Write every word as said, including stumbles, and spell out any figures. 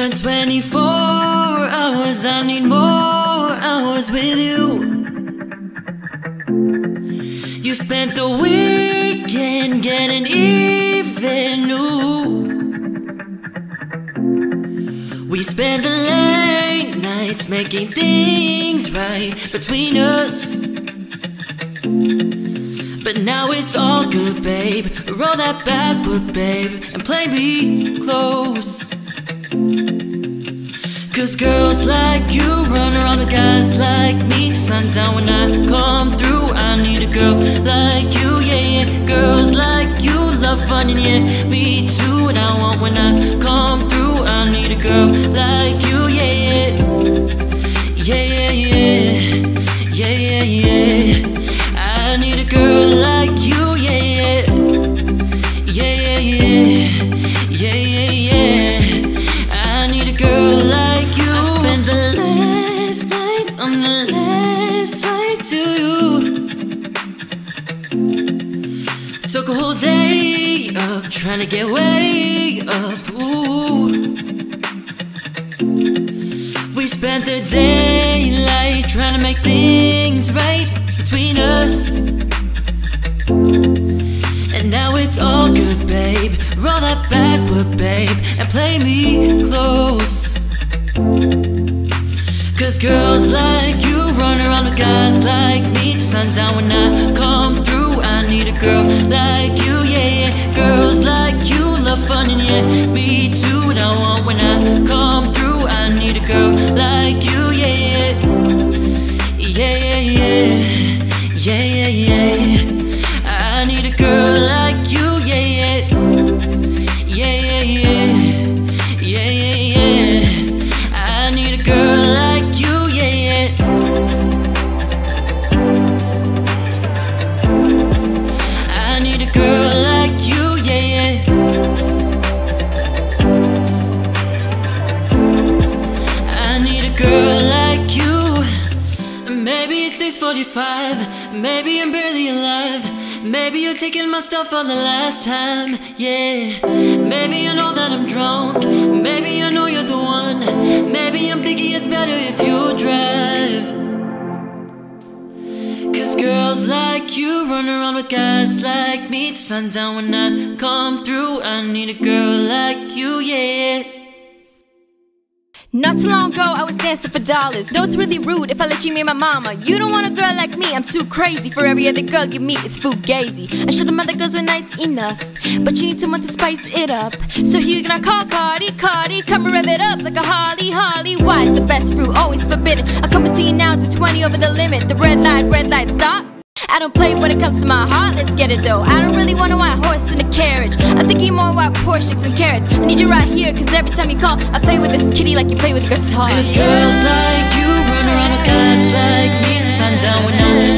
spent twenty-four hours, I need more hours with you. You spent the weekend getting even new. We spent the late nights making things right between us. But now it's all good, babe. Roll that backward, babe, and play me close. Cause girls like you run around with guys like me till sundown. When I come through, I need a girl like you, yeah, yeah. Girls like you love fun, and yeah, me too. What I want when I come through, I need a girl like you, yeah, yeah. Yeah, yeah, yeah. Yeah, yeah, yeah. I need a girl like you, yeah, yeah. Yeah, yeah, yeah. Yeah, yeah, yeah. I need a girl like you. I spent the last night on the last flight to you. Took a whole day up, trying to get way up, ooh. We spent the daylight trying to make things right between us. And now it's all good, babe. Roll that backward, babe, and play me close. Cause girls like you run around with guys like me till sundown. When I come through, I need a girl like you, yeah, yeah. Girls like you love fun, and yeah, me too. What I want when I come through, I need a girl like you, yeah, yeah. Yeah, yeah, yeah. Yeah, yeah, yeah. I need a girl like you, yeah, yeah. Yeah, yeah, yeah. Yeah, yeah, yeah. I need a girl like you, yeah, yeah. I need a girl like you, yeah, yeah. I need a girl like you. Maybe it's six forty-five, maybe I'm barely alive. Maybe you're taking my stuff for the last time, yeah. Maybe I know that I'm drunk, maybe I know you're the one. Maybe I'm thinking it's better if you drive. Cause girls like you run around with guys like me till sundown. When I come through, I need a girl like you, yeah. Not too long ago, I was dancing for dollars. No, it's really rude if I let you meet my mama. You don't want a girl like me, I'm too crazy. For every other girl you meet, it's fugazi. I'm sure the mother girls were nice enough, but you need someone to spice it up. So who you gonna call? Cardi, Cardi, come and rev it up like a Harley, Harley. Why is the best fruit always forbidden? I'm coming to you now to twenty over the limit. The red light, red light, stop. I don't play when it comes to my heart, let's get it though. I don't really want a white horse in a carriage. I'm thinking more white Porsches and carrots. I need you right here, cause every time you call, I play with this kitty like you play with a guitar. Cause girls like you run around with guys like me till sundown. When I